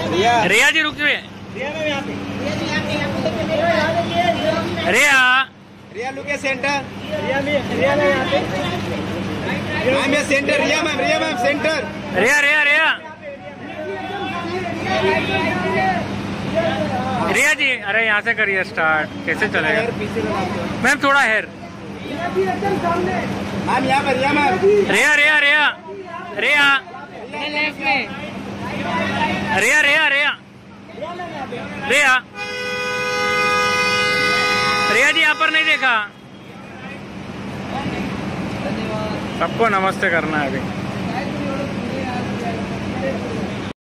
रिया जी रुक जाइए। रिया रिया लुक ए सेंटर। रिया यहाँ पे मैम, ये centre. Riya ma'am centre. Riya Riya Riya Riya ji, अरे यहाँ से करिए स्टार्ट, कैसे चलेगा मैम? थोड़ा हेयर मैम, यहाँ पर रिया मैम। रिया रिया रिया रिया रिया रिया रिया रिया रिया जी यहाँ पर नहीं देखा। सबको नमस्ते करना है अभी।